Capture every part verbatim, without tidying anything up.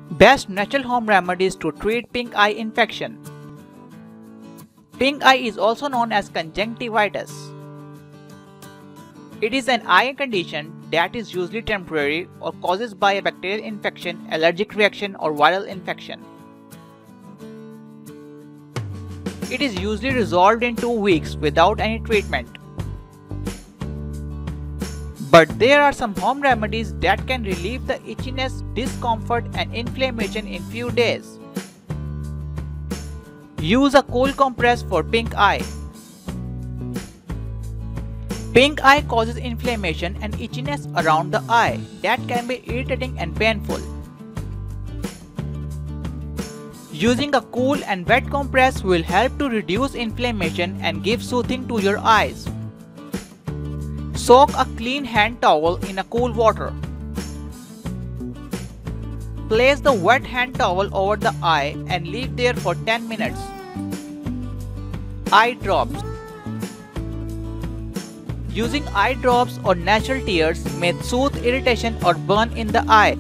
Best natural home remedies to treat pink eye infection. Pink eye is also known as conjunctivitis. It is an eye condition that is usually temporary or caused by a bacterial infection, allergic reaction, or viral infection. It is usually resolved in two weeks without any treatment. But there are some home remedies that can relieve the itchiness, discomfort, and inflammation in few days. Use a cool compress for pink eye. Pink eye causes inflammation and itchiness around the eye that can be irritating and painful. Using a cool and wet compress will help to reduce inflammation and give soothing to your eyes. Soak a clean hand towel in a cool water. Place the wet hand towel over the eye and leave there for ten minutes. Eye drops. Using eye drops or natural tears may soothe irritation or burn in the eye.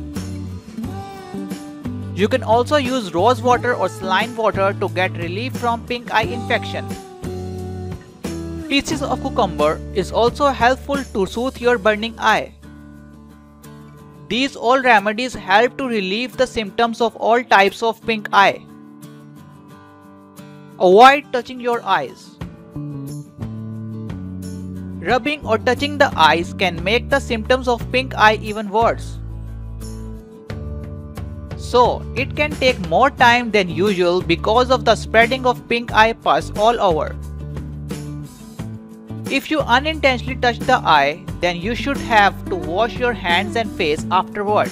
You can also use rose water or saline water to get relief from pink eye infection. Pieces of cucumber is also helpful to soothe your burning eye. These all remedies help to relieve the symptoms of all types of pink eye. Avoid touching your eyes. Rubbing or touching the eyes can make the symptoms of pink eye even worse. So, it can take more time than usual because of the spreading of pink eye pus all over. If you unintentionally touch the eye, then you should have to wash your hands and face afterward.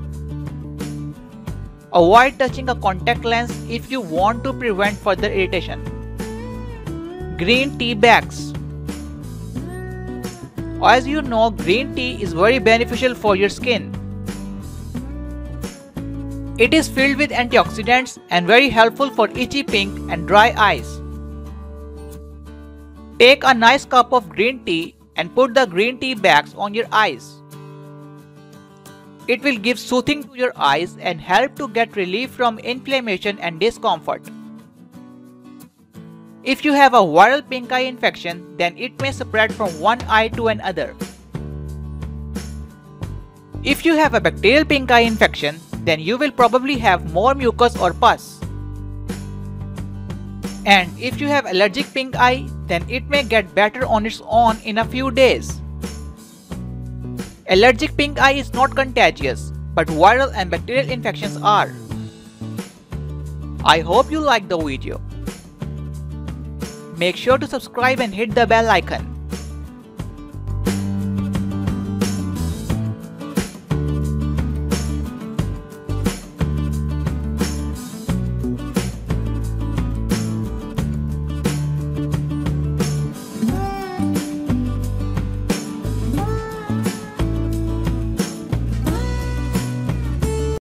Avoid touching a contact lens if you want to prevent further irritation. Green tea bags. As you know, green tea is very beneficial for your skin. It is filled with antioxidants and very helpful for itchy, pink, and dry eyes. Take a nice cup of green tea and put the green tea bags on your eyes. It will give soothing to your eyes and help to get relief from inflammation and discomfort. If you have a viral pink eye infection, then it may spread from one eye to another. If you have a bacterial pink eye infection, then you will probably have more mucus or pus. And if you have allergic pink eye, then it may get better on its own in a few days. Allergic pink eye is not contagious, but viral and bacterial infections are. I hope you liked the video. Make sure to subscribe and hit the bell icon.